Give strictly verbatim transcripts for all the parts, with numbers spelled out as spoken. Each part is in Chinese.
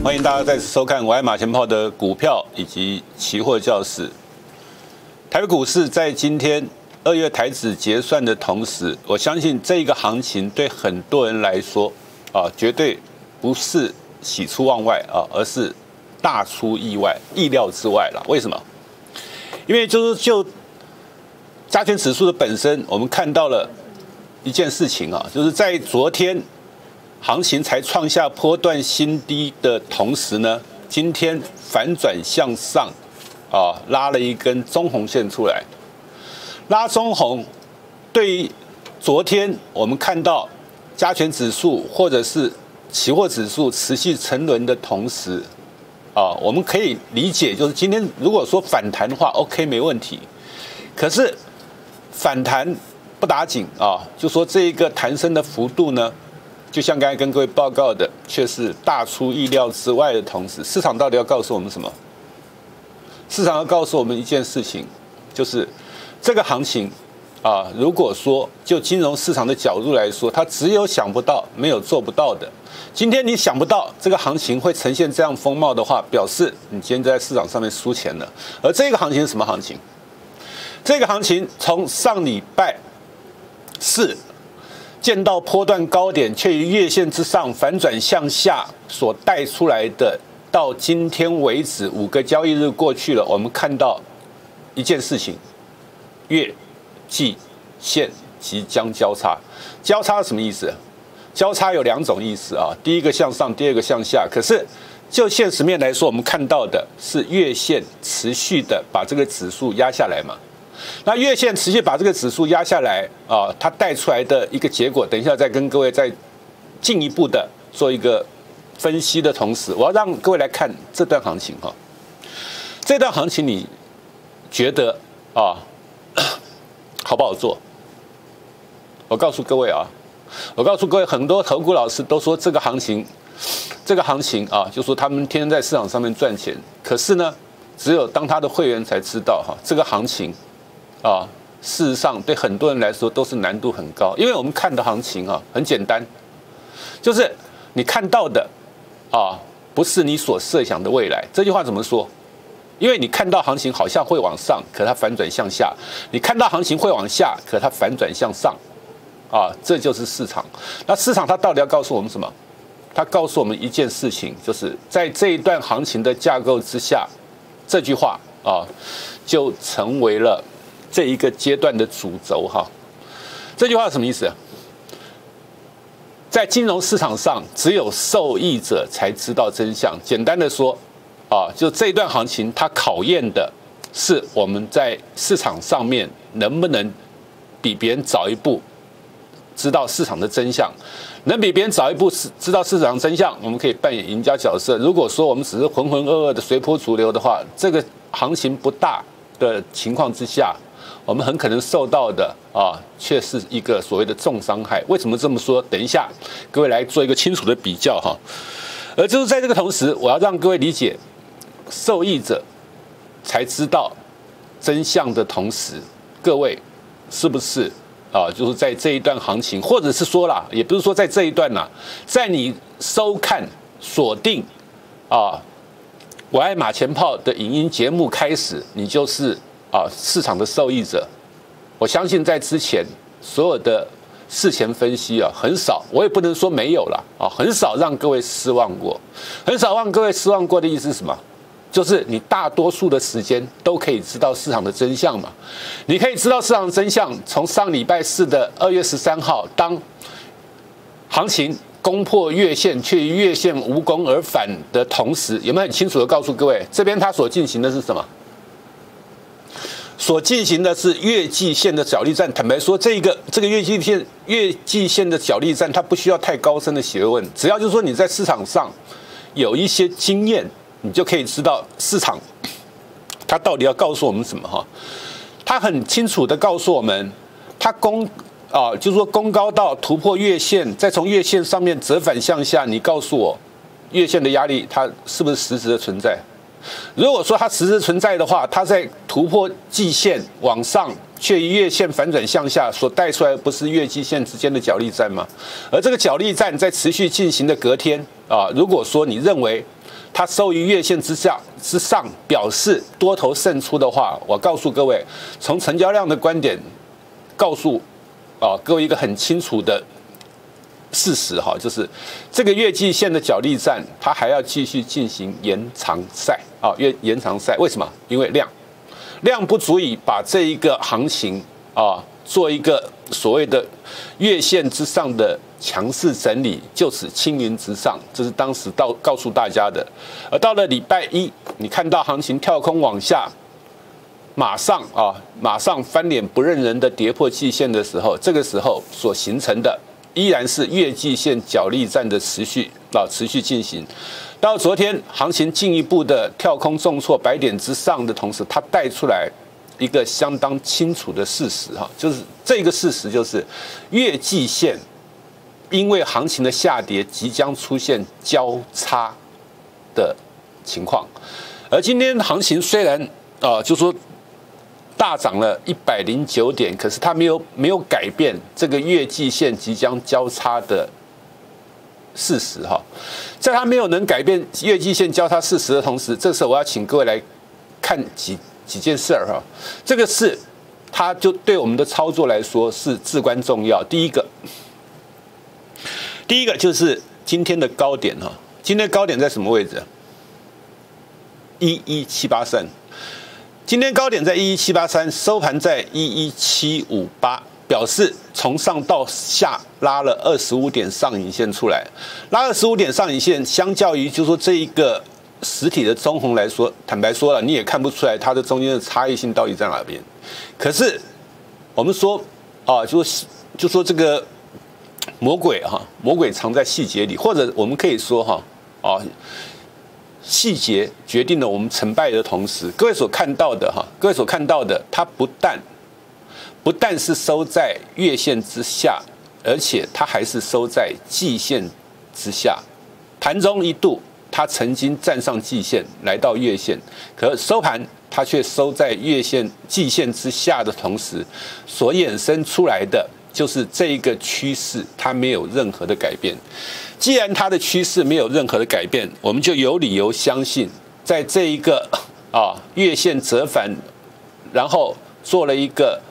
欢迎大家再次收看我爱马前炮的股票以及期货教室。台北股市在今天二月台指结算的同时，我相信这一个行情对很多人来说啊，绝对不是喜出望外啊，而是大出意外、意料之外了。为什么？因为就是就加权指数的本身，我们看到了一件事情啊，就是在昨天行情才创下波段新低的同时呢，今天反转向上啊，拉了一根中红线出来。拉中红，对于昨天我们看到加权指数或者是期货指数持续沉沦的同时，啊，我们可以理解，就是今天如果说反弹的话 ，OK 没问题。可是反弹不打紧啊，就说这一个弹升的幅度呢，就像刚才跟各位报告的，却是大出意料之外的同时，市场到底要告诉我们什么？市场要告诉我们一件事情，就是这个行情啊，如果说就金融市场的角度来说，它只有想不到，没有做不到的。今天你想不到这个行情会呈现这样风貌的话，表示你今天在市场上面输钱了。而这个行情是什么行情？这个行情从上礼拜四见到波段高点，却于月线之上反转向下所带出来的，到今天为止五个交易日过去了，我们看到一件事情：月、季、线即将交叉。交叉是什么意思？交叉有两种意思啊，第一个向上，第二个向下。可是就现实面来说，我们看到的是月线持续的把这个指数压下来嘛。那月线持续把这个指数压下来啊，它带出来的一个结果，等一下再跟各位再进一步的做一个分析的同时，我要让各位来看这段行情哈。这段行情你觉得啊好不好做？我告诉各位啊，我告诉各位，很多投顾老师都说这个行情，这个行情啊，就说他们天天在市场上面赚钱，可是呢，只有当他的会员才知道哈，这个行情啊，事实上对很多人来说都是难度很高，因为我们看的行情啊很简单，就是你看到的啊，不是你所设想的未来。这句话怎么说？因为你看到行情好像会往上，可它反转向下；你看到行情会往下，可它反转向上。啊，这就是市场。那市场它到底要告诉我们什么？它告诉我们一件事情，就是在这一段行情的架构之下，这句话啊，就成为了这一个阶段的主轴哈。这句话什么意思？在金融市场上，只有受益者才知道真相。简单的说，啊，就这一段行情，它考验的是我们在市场上面能不能比别人早一步知道市场的真相。能比别人早一步知道市场真相，我们可以扮演赢家角色。如果说我们只是浑浑噩噩的随波逐流的话，这个行情不大的情况之下，我们很可能受到的啊，却是一个所谓的重伤害。为什么这么说？等一下各位来做一个清楚的比较哈。而就是在这个同时，我要让各位理解，受益者才知道真相的同时，各位是不是啊？就是在这一段行情，或者是说啦，也不是说在这一段啦，在你收看锁定啊我爱马前炮的影音节目开始，你就是啊市场的受益者。我相信在之前所有的事前分析啊，很少，我也不能说没有了啊，很少让各位失望过，很少让各位失望过的意思是什么？就是你大多数的时间都可以知道市场的真相嘛。你可以知道市场的真相，从上礼拜四的二月十三号，当行情攻破月线却于月线无功而返的同时，有没有很清楚的告诉各位，这边它所进行的是什么？所进行的是月季线的角力战。坦白说，这个这个月季线月季线的角力战，它不需要太高深的学问，只要就是说你在市场上有一些经验，你就可以知道市场它到底要告诉我们什么哈。它很清楚的告诉我们，它攻啊，就是说攻高到突破月线，再从月线上面折返向下，你告诉我月线的压力它是不是实质的存在？如果说它实质存在的话，它在突破季线往上，却以月线反转向下所带出来，不是月季线之间的角力战吗？而这个角力战在持续进行的隔天啊，如果说你认为它收于月线之下之上，表示多头胜出的话，我告诉各位，从成交量的观点，告诉啊各位一个很清楚的事实哈，就是这个月季线的角力战，它还要继续进行延长赛啊，月延长赛为什么？因为量量不足以把这一个行情啊做一个所谓的月线之上的强势整理，就此青云直上，这是当时到告诉大家的。而到了礼拜一，你看到行情跳空往下，马上啊，马上翻脸不认人的跌破季线的时候，这个时候所形成的依然是月季线角力战的持续啊，持续进行。到昨天行情进一步的跳空重挫百点之上的同时，它带出来一个相当清楚的事实哈，就是这个事实就是月季线。因为行情的下跌即将出现交叉的情况，而今天行情虽然啊、呃，就说大涨了一百零九点，可是它没有没有改变这个月季线即将交叉的事实哈。在它没有能改变月季线交叉事实的同时，这时候我要请各位来看几几件事儿哈。这个事，它就对我们的操作来说是至关重要。第一个。第一个就是今天的高点哈，今天高点在什么位置？一一七八三，今天高点在一一七八三，收盘在一一七五八，表示从上到下拉了二十五点上影线出来，拉二十五点上影线，相较于就说这一个实体的中红来说，坦白说了，你也看不出来它的中间的差异性到底在哪边。可是我们说啊，就就说这个。魔鬼哈，魔鬼藏在细节里，或者我们可以说哈啊，细节决定了我们成败的同时，各位所看到的哈，各位所看到的，它不但不但是收在月线之下，而且它还是收在季线之下。盘中一度它曾经站上季线，来到月线，可收盘它却收在月线、季线之下的同时，所衍生出来的。就是这一个趋势，它没有任何的改变。既然它的趋势没有任何的改变，我们就有理由相信，在这一个啊月线折返，然后做了一个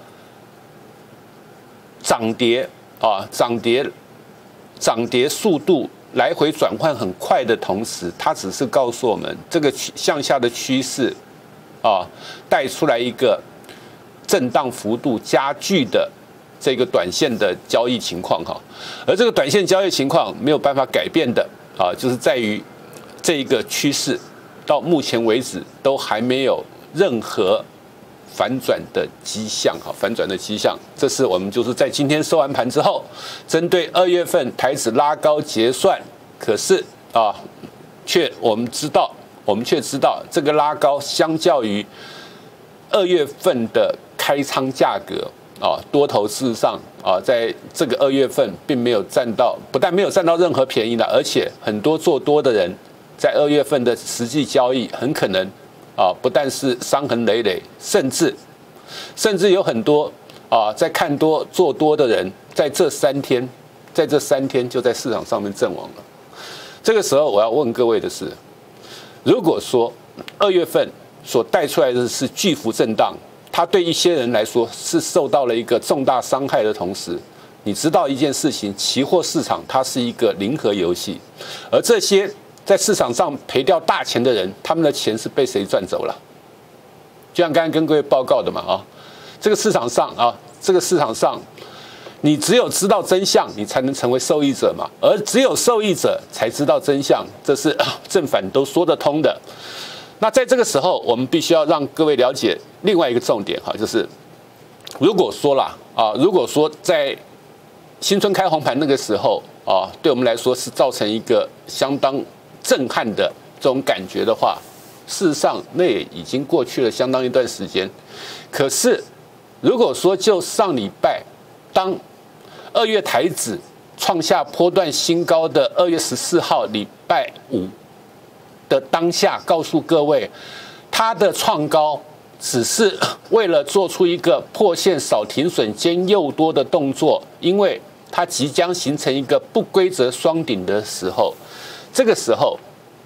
涨跌啊涨跌涨跌速度来回转换很快的同时，它只是告诉我们这个向下的趋势啊带出来一个震荡幅度加剧的。这个短线的交易情况哈，而这个短线交易情况没有办法改变的啊，就是在于这一个趋势到目前为止都还没有任何反转的迹象哈，反转的迹象。这是我们就是在今天收完盘之后，针对二月份台指拉高结算，可是啊，却我们知道，我们却知道这个拉高相较于二月份的开仓价格。啊，多头事实上啊，在这个二月份并没有占到，不但没有占到任何便宜了，而且很多做多的人在二月份的实际交易很可能啊，不但是伤痕累累，甚至甚至有很多啊在看多做多的人，在这三天，在这三天就在市场上面阵亡了。这个时候我要问各位的是，如果说二月份所带出来的是巨幅震荡。它对一些人来说是受到了一个重大伤害的同时，你知道一件事情，期货市场它是一个零和游戏，而这些在市场上赔掉大钱的人，他们的钱是被谁赚走了？就像刚才跟各位报告的嘛啊，这个市场上啊，这个市场上，你只有知道真相，你才能成为受益者嘛，而只有受益者才知道真相，这是正反都说得通的。那在这个时候，我们必须要让各位了解另外一个重点哈，就是如果说啦啊，如果说在新春开红盘那个时候啊，对我们来说是造成一个相当震撼的这种感觉的话，事实上那也已经过去了相当一段时间。可是如果说就上礼拜，当二月台指创下波段新高的二月十四号礼拜五。的当下，告诉各位，它的创高只是为了做出一个破线少停损兼诱多的动作，因为它即将形成一个不规则双顶的时候，这个时候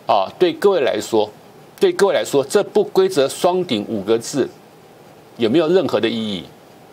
啊，对各位来说，对各位来说，这不规则双顶五个字有没有任何的意义？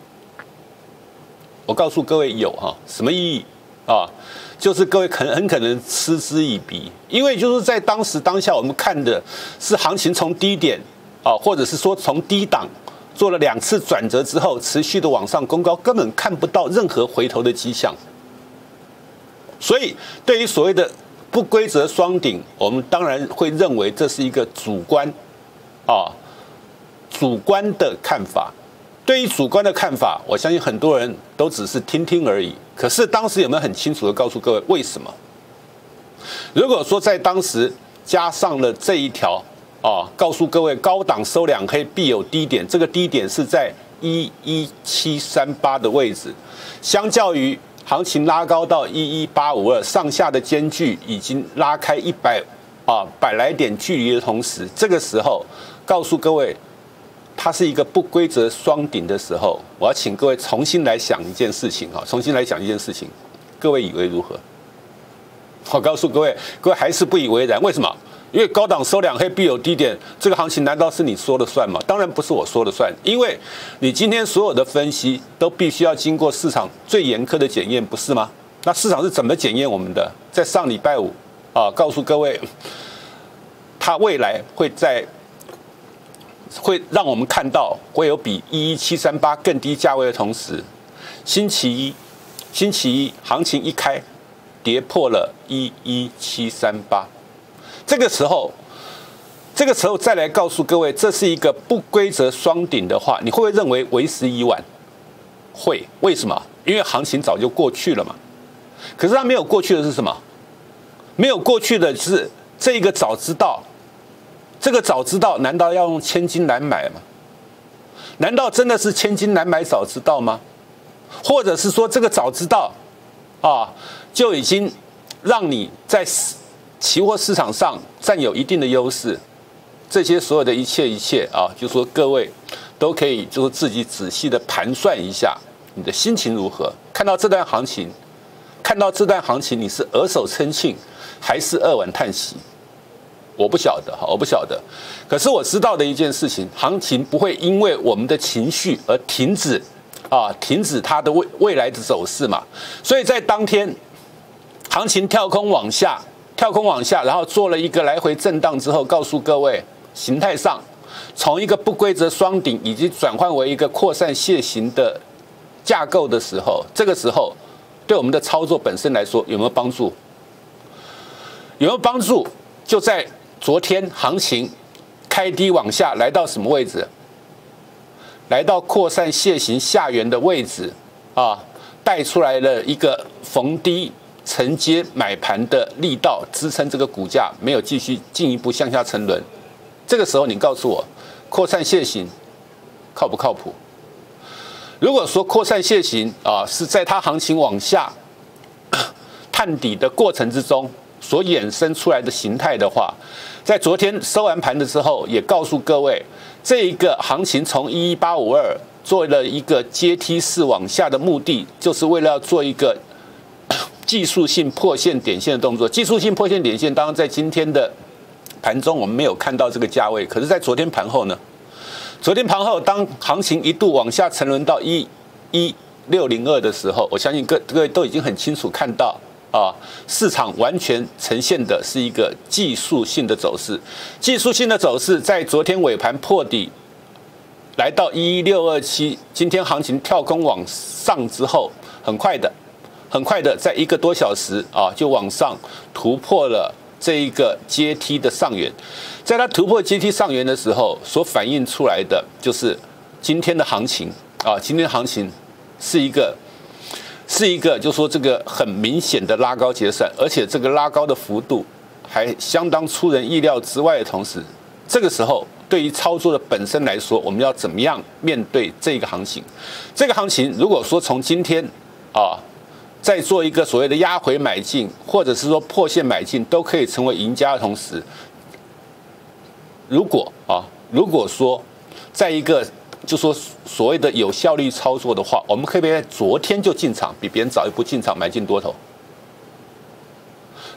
我告诉各位有哈，什么意义啊？就是各位可能很可能嗤之以鼻，因为就是在当时当下，我们看的是行情从低点啊，或者是说从低档做了两次转折之后，持续的往上攻高，根本看不到任何回头的迹象。所以，对于所谓的不规则双顶，我们当然会认为这是一个主观啊，主观的看法。对于主观的看法，我相信很多人都只是听听而已。可是当时有没有很清楚的告诉各位为什么？如果说在当时加上了这一条啊，告诉各位高档收两黑必有低点，这个低点是在一一七三八的位置，相较于行情拉高到一一八五二，上下的间距已经拉开一百啊百来点距离的同时，这个时候告诉各位，它是一个不规则双顶的时候，我要请各位重新来想一件事情啊，重新来想一件事情，各位以为如何？我告诉各位，各位还是不以为然，为什么？因为高档收两黑必有低点，这个行情难道是你说了算吗？当然不是我说了算，因为你今天所有的分析都必须要经过市场最严苛的检验，不是吗？那市场是怎么检验我们的？在上礼拜五啊，告诉各位，它未来会在。会让我们看到会有比一一七三八更低价位的同时，星期一，星期一行情一开，跌破了一一七三八，这个时候，这个时候再来告诉各位，这是一个不规则双顶的话，你会不会认为为时已晚？会，为什么？因为行情早就过去了嘛。可是它没有过去的是什么？没有过去的是这一个早知道。这个早知道，难道要用千金难买吗？难道真的是千金难买早知道吗？或者是说，这个早知道啊，就已经让你在期货市场上占有一定的优势？这些所有的一切一切啊，就说各位都可以，就是自己仔细的盘算一下，你的心情如何？看到这段行情，看到这段行情，你是额手称庆，还是扼腕叹息？我不晓得哈，我不晓得。可是我知道的一件事情，行情不会因为我们的情绪而停止啊，停止它的未未来的走势嘛。所以在当天，行情跳空往下，跳空往下，然后做了一个来回震荡之后，告诉各位，形态上从一个不规则双顶以及转换为一个扩散楔形的架构的时候，这个时候对我们的操作本身来说有没有帮助？有没有帮助？就在昨天行情开低往下，来到什么位置？来到扩散楔形下缘的位置啊，带出来了一个逢低承接买盘的力道，支撑这个股价没有继续进一步向下沉沦。这个时候，你告诉我，扩散楔形靠不靠谱？如果说扩散楔形啊是在它行情往下探底的过程之中所衍生出来的形态的话，在昨天收完盘的时候，也告诉各位，这一个行情从一一八五二做了一个阶梯式往下的目的，就是为了要做一个技术性破线点线的动作。技术性破线点线，当然在今天的盘中我们没有看到这个价位，可是在昨天盘后呢？昨天盘后，当行情一度往下沉沦到一一六零二的时候，我相信各各位都已经很清楚看到。啊，市场完全呈现的是一个技术性的走势，技术性的走势在昨天尾盘破底，来到一一六二七，今天行情跳空往上之后，很快的，很快的，在一个多小时啊，就往上突破了这一个阶梯的上缘，在它突破阶梯上缘的时候，所反映出来的就是今天的行情啊，今天的行情是一个。是一个，就说这个很明显的拉高结算，而且这个拉高的幅度还相当出人意料之外的同时，这个时候对于操作的本身来说，我们要怎么样面对这个行情？这个行情如果说从今天啊，再做一个所谓的压回买进，或者是说破线买进，都可以成为赢家的同时，如果啊，如果说在一个就说所谓的有效率操作的话，我们可以在昨天就进场，比别人早一步进场买进多头。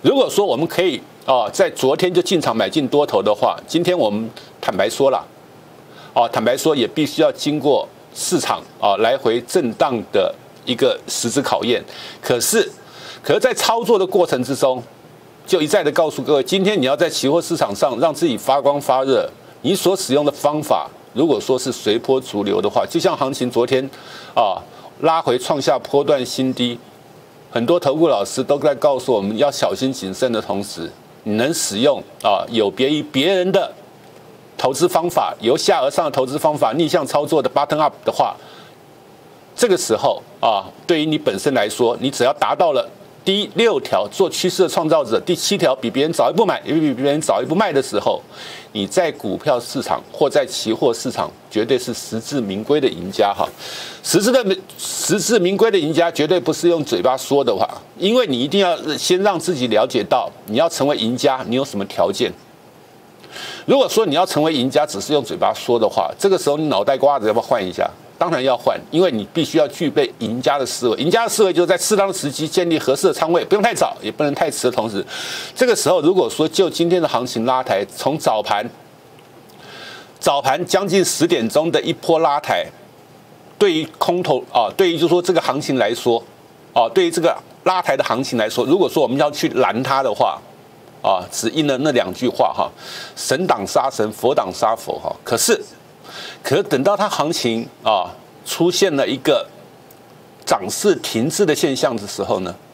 如果说我们可以啊，在昨天就进场买进多头的话，今天我们坦白说了，啊，坦白说也必须要经过市场啊来回震荡的一个实质考验。可是，可是在操作的过程之中，就一再的告诉各位，今天你要在期货市场上让自己发光发热，你所使用的方法，如果说是随波逐流的话，就像行情昨天啊拉回创下波段新低。很多投顾老师都在告诉我们要小心谨慎的同时，你能使用啊有别于别人的投资方法，由下而上的投资方法，逆向操作的 bottom up 的话，这个时候啊，对于你本身来说，你只要达到了第六条做趋势的创造者，第七条比别人早一步买，也比别人早一步卖的时候，你在股票市场或在期货市场绝对是实至名归的赢家哈。实质的实至名归的赢家，绝对不是用嘴巴说的话，因为你一定要先让自己了解到，你要成为赢家，你有什么条件。如果说你要成为赢家，只是用嘴巴说的话，这个时候你脑袋瓜子要不要换一下？当然要换，因为你必须要具备赢家的思维。赢家的思维就是在适当的时机建立合适的仓位，不用太早，也不能太迟的同时，这个时候如果说就今天的行情拉抬，从早盘早盘将近十点钟的一波拉抬，对于空头啊，对于就说这个行情来说，啊，对于这个拉抬的行情来说，如果说我们要去拦它的话，啊，只应了那两句话哈，神挡杀神，佛挡杀佛哈。可是，可是等到它行情啊出现了一个涨势停滞的现象的时候呢，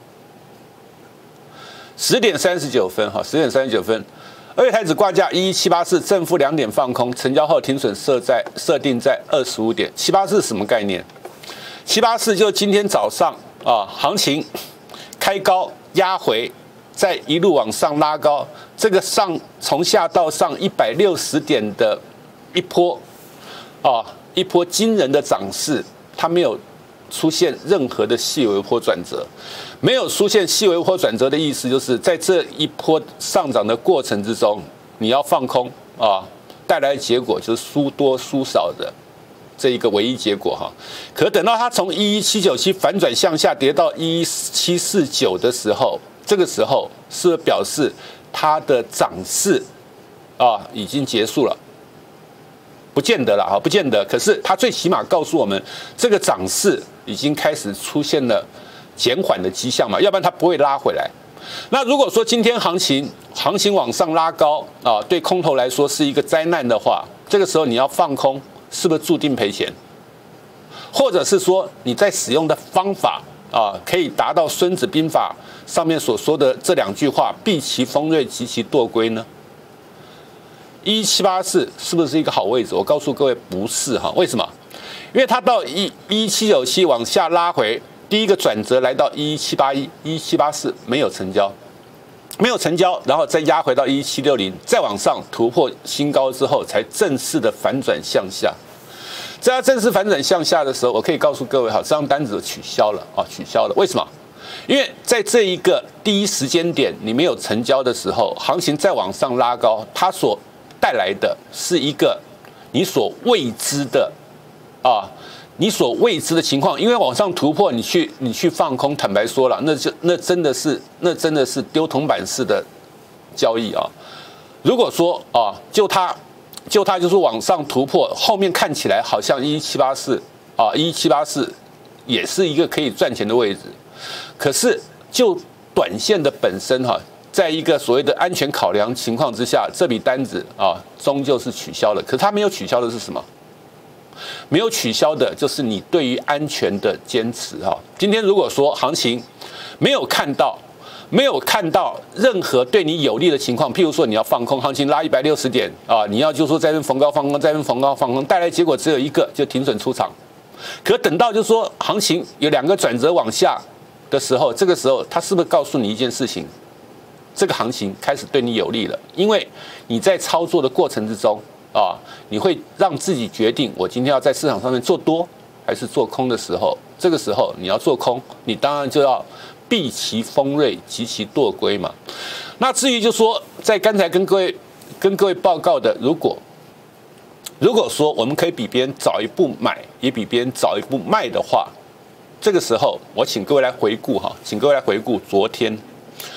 十点三十九分哈，十点三十九分，二月台指挂价一一七八四，正负两点放空，成交后停损设在设定在二十五点七八四，什么概念？七八四就今天早上啊，行情开高压回。再一路往上拉高，这个上从下到上一百六十点的一波啊，一波惊人的涨势，它没有出现任何的细微波转折，没有出现细微波转折的意思就是在这一波上涨的过程之中，你要放空啊，带来的结果就是输多输少的这一个唯一结果哈。可等到它从一一七九七反转向下跌到一一七四九的时候。这个时候是表示它的涨势啊已经结束了，不见得了啊，不见得。可是它最起码告诉我们，这个涨势已经开始出现了减缓的迹象嘛，要不然它不会拉回来。那如果说今天行情行情往上拉高啊，对空头来说是一个灾难的话，这个时候你要放空，是不是注定赔钱？或者是说你在使用的方法？啊，可以达到《孙子兵法》上面所说的这两句话：避其锋锐，击其惰归呢？一七八四是不是一个好位置？我告诉各位，不是哈。为什么？因为它到一一七九七往下拉回，第一个转折来到一七八一、一七八四没有成交，没有成交，然后再压回到一七六零，再往上突破新高之后，才正式的反转向下。在它正式反转向下的时候，我可以告诉各位，好，这张单子取消了啊，取消了。为什么？因为在这一个第一时间点，你没有成交的时候，行情再往上拉高，它所带来的是一个你所未知的啊，你所未知的情况。因为往上突破，你去你去放空，坦白说了，那就那真的是那真的是丢铜板式的交易啊。如果说啊，就它。就它就是往上突破，后面看起来好像一七八四啊，一七八四也是一个可以赚钱的位置。可是就短线的本身哈、啊，在一个所谓的安全考量情况之下，这笔单子啊终究是取消了。可是它没有取消的是什么？没有取消的就是你对于安全的坚持哈、啊。今天如果说行情没有看到。没有看到任何对你有利的情况，譬如说你要放空，行情拉一百六十点啊，你要就说在这逢高放空，在这逢高放空，带来结果只有一个，就停损出场。可等到就说行情有两个转折往下的时候，这个时候它是不是告诉你一件事情？这个行情开始对你有利了，因为你在操作的过程之中啊，你会让自己决定我今天要在市场上面做多还是做空的时候，这个时候你要做空，你当然就要。避其锋锐，击其惰归嘛。那至于就说，在刚才跟各位跟各位报告的，如果如果说我们可以比别人早一步买，也比别人早一步卖的话，这个时候我请各位来回顾哈，请各位来回顾昨天，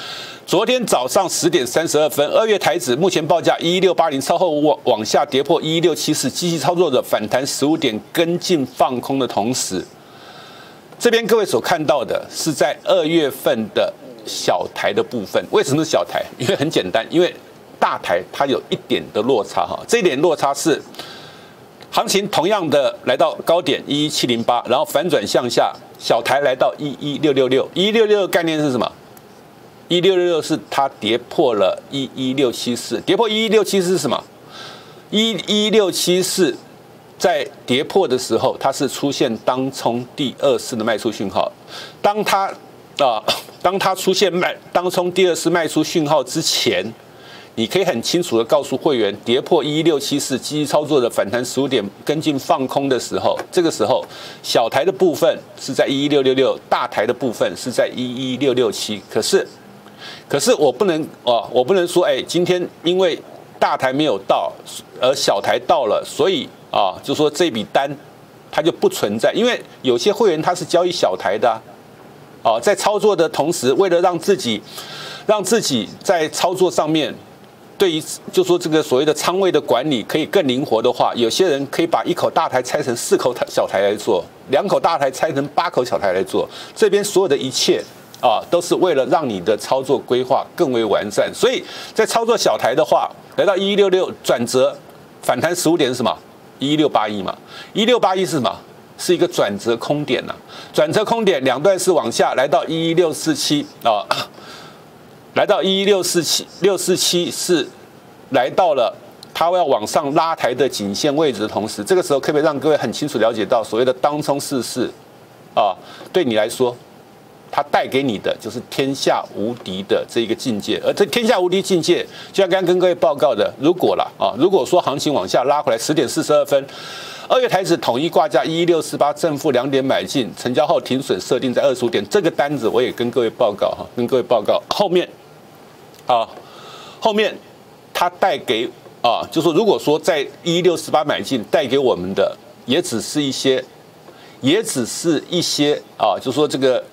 昨天早上十点三十二分，二月台指目前报价一一六八零，稍后往往下跌破一一六七四，积极操作的反弹十五点，跟进放空的同时，这边各位所看到的是在二月份的小台的部分。为什么是小台？因为很简单，因为大台它有一点的落差哈，这一点落差是行情同样的来到高点一一七零八，然后反转向下，小台来到一一六六六，一一六六的概念是什么？一六六六是它跌破了一一六七四，跌破一一六七四是什么？一一六七四在跌破的时候，它是出现当冲第二次的卖出讯号。当它啊、呃，当它出现卖当冲第二次卖出讯号之前，你可以很清楚的告诉会员，跌破一一六七四，积极操作的反弹十五点，跟进放空的时候，这个时候小台的部分是在一一六六六，大台的部分是在一一六六七。可是。可是我不能哦，我不能说，哎，今天因为大台没有到，而小台到了，所以啊，就说这笔单它就不存在。因为有些会员他是交易小台的啊，啊，在操作的同时，为了让自己让自己在操作上面，对于就说这个所谓的仓位的管理可以更灵活的话，有些人可以把一口大台拆成四口小台来做，两口大台拆成八口小台来做，这边所有的一切。啊，都是为了让你的操作规划更为完善，所以在操作小台的话，来到一一六六转折反弹十五点是什么？一一六八一嘛，一六八一是什么？是一个转折空点呐、啊，转折空点两段是往下来到一一六四七啊，来到一一六四七六四七是来到了它要往上拉抬的颈线位置的同时，这个时候可不可以让各位很清楚了解到所谓的当冲四四啊，对你来说？它带给你的就是天下无敌的这一个境界，而这天下无敌境界，就像刚刚跟各位报告的，如果啦啊，如果说行情往下拉回来，十点四十二分，二月台指统一挂价一一六四八，正负两点买进，成交后停损设定在二十五点，这个单子我也跟各位报告哈，跟各位报告后面啊，后面它带给啊，就说如果说在一一六四八买进，带给我们的也只是一些，也只是一些啊，就说这个。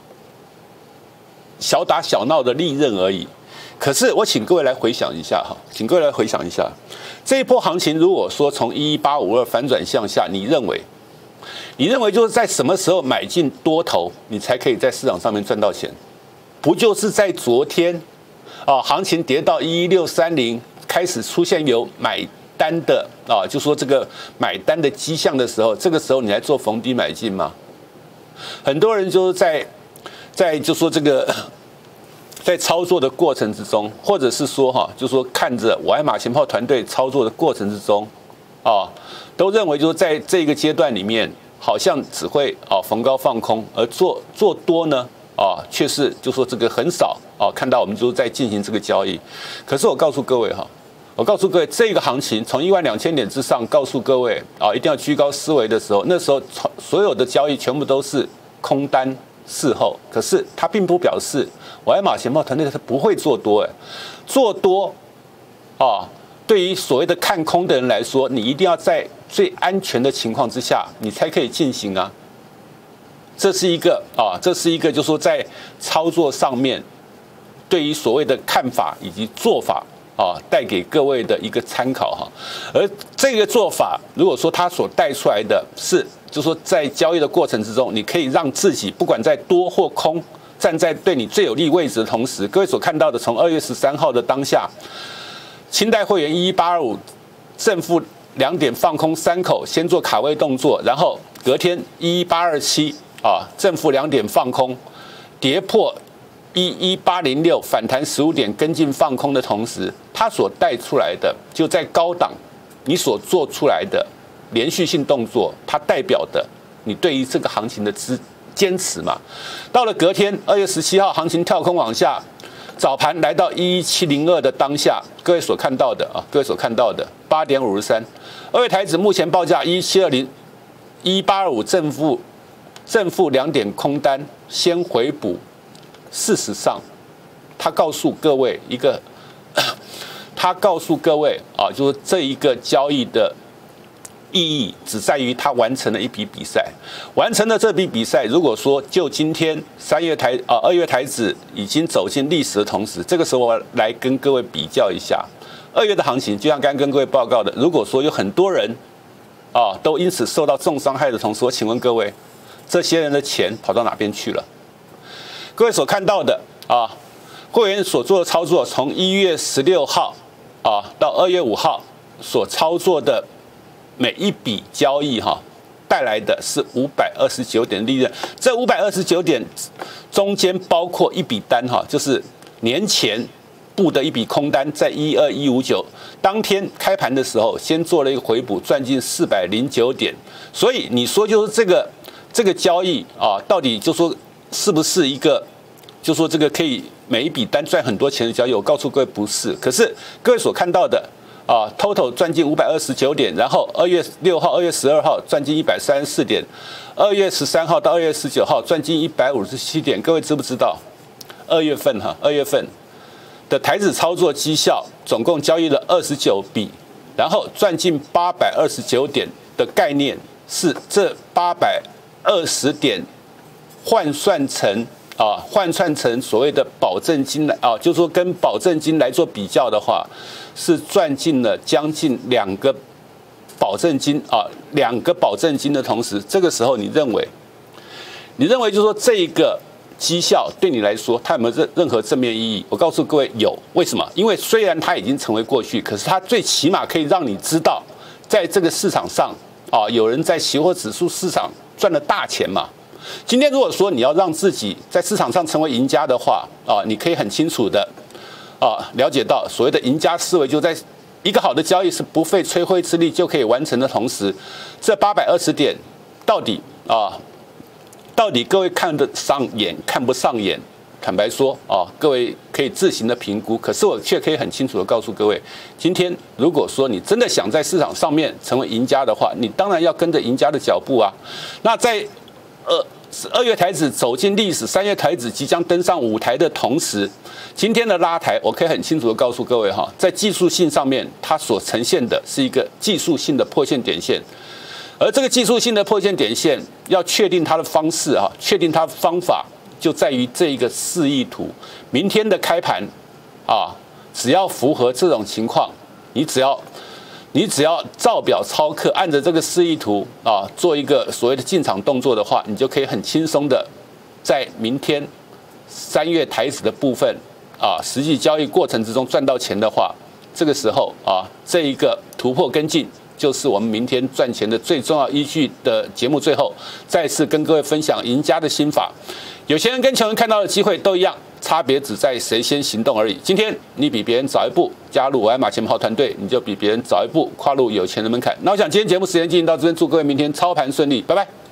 小打小闹的利润而已，可是我请各位来回想一下哈，请各位来回想一下，这一波行情如果说从一一八五二反转向下，你认为，你认为就是在什么时候买进多头，你才可以在市场上面赚到钱？不就是在昨天啊，行情跌到一一六三零，开始出现有买单的啊，就说这个买单的迹象的时候，这个时候你来做逢低买进吗？很多人就是在。在就说这个，在操作的过程之中，或者是说哈，就说看着我爱马前炮团队操作的过程之中，啊，都认为就是在这个阶段里面，好像只会啊逢高放空，而做做多呢，啊，却是就说这个很少啊看到我们就是在进行这个交易。可是我告诉各位哈，我告诉各位，这个行情从一万两千点之上，告诉各位啊，一定要居高思维的时候，那时候所有的交易全部都是空单。事后，可是它并不表示我爱马前炮团队它不会做多，哎，做多啊，对于所谓的看空的人来说，你一定要在最安全的情况之下，你才可以进行啊。这是一个啊，这是一个，就是说在操作上面，对于所谓的看法以及做法啊，带给各位的一个参考哈。而这个做法，如果说它所带出来的是。就是说，在交易的过程之中，你可以让自己不管在多或空，站在对你最有利位置的同时，各位所看到的，从二月十三号的当下，清代会员一一八二五正负两点放空三口，先做卡位动作，然后隔天一一八二七啊正负两点放空，跌破一一八零六反弹十五点跟进放空的同时，它所带出来的就在高档，你所做出来的。连续性动作，它代表的你对于这个行情的支坚持嘛。到了隔天二月十七号，行情跳空往下，早盘来到一一七零二的当下，各位所看到的啊，各位所看到的八点五十三，二月台指目前报价一一七二零，一一八二五正负正负两点空单，先回补。事实上，他告诉各位一个，他告诉各位啊，就是这一个交易的。 意义只在于他完成了一笔比赛，完成了这笔比赛。如果说就今天三月台啊二月台指已经走进历史的同时，这个时候我来跟各位比较一下二月的行情。就像刚刚跟各位报告的，如果说有很多人啊都因此受到重伤害的同时，我请问各位，这些人的钱跑到哪边去了？各位所看到的啊，会员所做的操作，从一月十六号啊到二月五号所操作的每一笔交易哈、啊，带来的是五百二十九点利润。这五百二十九点中间包括一笔单哈、啊，就是年前布的一笔空单，在一二一五九当天开盘的时候，先做了一个回补，赚进四百零九点。所以你说就是这个这个交易啊，到底就说是不是一个，就说这个可以每一笔单赚很多钱的交易？我告诉各位不是。可是各位所看到的。啊 ，total 赚进五百二十九点，然后二月六号、二月十二号赚进一百三十四点，二月十三号到二月十九号赚进一百五十七点。各位知不知道？二月份哈，二月份的台指操作绩效总共交易了二十九笔，然后赚进八百二十九点的概念是这八百二十点换算成啊，换算成所谓的保证金来啊，就是说跟保证金来做比较的话。是赚进了将近两个保证金啊，两个保证金的同时，这个时候你认为，你认为就是说这个绩效对你来说，它有没有任任何正面意义？我告诉各位有，为什么？因为虽然它已经成为过去，可是它最起码可以让你知道，在这个市场上啊，有人在期货指数市场赚了大钱嘛。今天如果说你要让自己在市场上成为赢家的话啊，你可以很清楚的。啊，了解到所谓的赢家思维，就在一个好的交易是不费吹灰之力就可以完成的同时，这八百二十点到底啊，到底各位看得上眼看不上眼？坦白说啊，各位可以自行的评估。可是我却可以很清楚的告诉各位，今天如果说你真的想在市场上面成为赢家的话，你当然要跟着赢家的脚步啊。那在呃。二月台指走进历史，三月台指即将登上舞台的同时，今天的拉抬，我可以很清楚的告诉各位哈，在技术性上面，它所呈现的是一个技术性的破线点线，而这个技术性的破线点线要确定它的方式啊，确定它的方法就在于这一个示意图。明天的开盘啊，只要符合这种情况，你只要。你只要照表操课，按着这个示意图啊，做一个所谓的进场动作的话，你就可以很轻松的在明天三月台指的部分啊，实际交易过程之中赚到钱的话，这个时候啊，这一个突破跟进，就是我们明天赚钱的最重要依据的节目。最后再次跟各位分享赢家的心法，有钱人跟穷人看到的机会都一样。差别只在谁先行动而已。今天你比别人早一步加入我爱马前炮团队，你就比别人早一步跨入有钱的门槛。那我想今天节目时间进行到这边，祝各位明天操盘顺利，拜拜。